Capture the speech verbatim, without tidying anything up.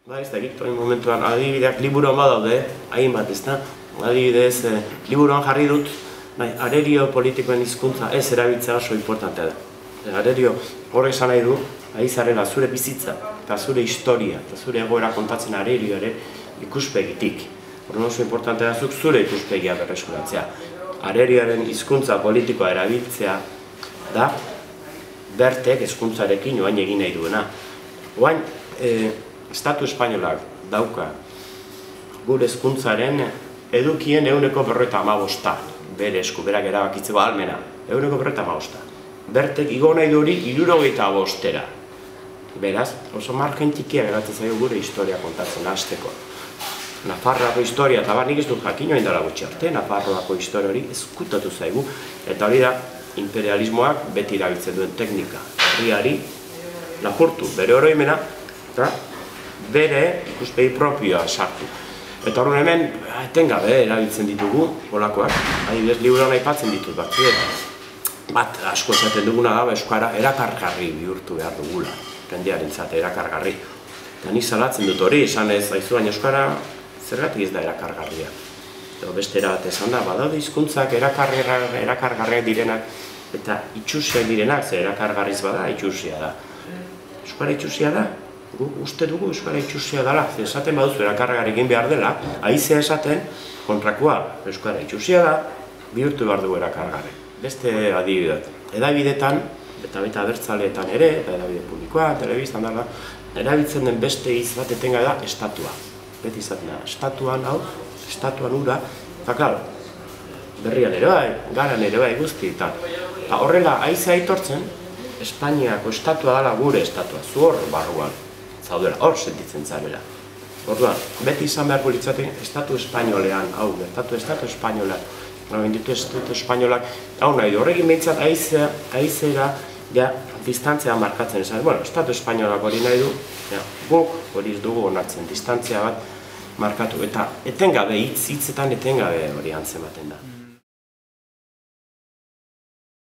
Ba, ez da egiten momentuan, adibideak liburuan badaude, hainbat ez da. Adibidez, liburuan jarri dut, arerio politikoen hizkuntza ez erabiltzea oso importantea da. Arerio horrek esan nahi du, ari zarela zure bizitza, eta zure historia, eta zure egoera kontatzen arerio ere ikuspegitik. Horren oso importantea zuk zure ikuspegia berreskuratzea. Arerioaren hizkuntza politikoa erabiltzea da, bertek hizkuntzarekin oain egin nahi duena. Oain, Estatu Espainolak dauka gure hezkuntzaren edukien ehuneko berrogeita hamabosta, bere esku, berak erabakitzeko ahalmena, ehuneko berrogeita hamabosta. Bertek igo nahi du hori hirurogeita bostera. Beraz, oso margen txikia geratzen zaio gure historia kontatzen hasteko. Nafarroako historia, eta bar nik ez dut jakin orain dela gutxi arte, Nafarroako historia hori ezkutatu zaigu, eta hori da imperialismoak beti erabiltzen duen teknika. Herriari lapurtu, bere oroimena, eta bere ikuspegi propioa sartu. Eta horren hemen, etengabe erabiltzen ditugu, holakoak, adibidez liburuan aipatzen ditut batzuek. Bat, asko esaten duguna da, euskara erakargarri bihurtu behar dugula, jendearentzat erakargarri. Eta nik salatzen dut hori, esan ez, aizu baina euskara zergatik ez da erakargarria. Edo beste erabat esan da, badaude hizkuntzak erakargarriak direnak, eta itxusiak direnak, ze erakargarriz bada, itxusia da. Euskara itxusia da? Uste dugu euskara itxusia dela, esaten baduzu erakargarri egin behar dela, haizea esaten kontrakoa euskara itxusia da, bihurtu behar dugu erakargarri. Beste adibideat, edabidetan, eta baita abertzaleetan ere, eta edabide publikoa, telebistan dela, erabiltzen den beste hitz bat etenga da estatua. Beti izaten da, estatuan hau, estatuan ura, eta klaro, berrian ere bai, garan ere bai guzti, eta horrela haizea aitortzen, Espainiako estatua dela gure estatua, zu hor barruan zaudela, hor sentitzen zarela. Orduan, beti izan beharko litzaten estatu espainolean, hau, estatu estatu espainolean, benditu estatu espainolak, hau nahi du, horrekin behintzat haizera, ja, distantzia markatzen esan, bueno, estatu espainolak hori nahi du, ja, guk hori ez dugu onartzen, distantzia bat markatu, eta etengabe, hitz hitzetan etengabe hori antzematen da.